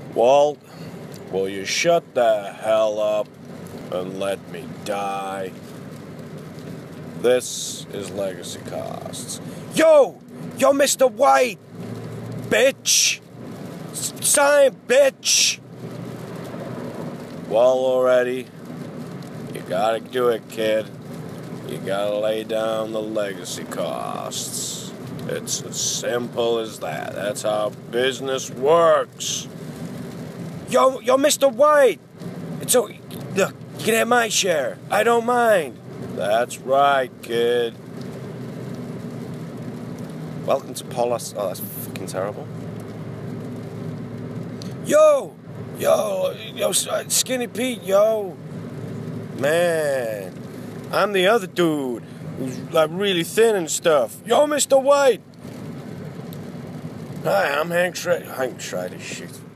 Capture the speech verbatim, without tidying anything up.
Walt, will you shut the hell up and let me die? This is Legacy Costs. Yo! Yo, Mister White! Bitch! Sign, bitch! Well, already, you gotta do it, kid. You gotta lay down the legacy costs. It's as simple as that. That's how business works. Yo, yo, Mister White! It's so, look, you can have my share. I don't mind. That's right, kid. Welcome to Paulus. Oh, that's fucking terrible. Yo! Yo, yo, Skinny Pete, yo. Man, I'm the other dude who's like really thin and stuff. Yo, Mister White. Hi, I'm Hank Shred. Hank Shred, shit.